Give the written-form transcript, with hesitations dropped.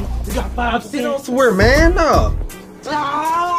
cents. We got 5 Sit cents. elsewhere, man. No. Ah!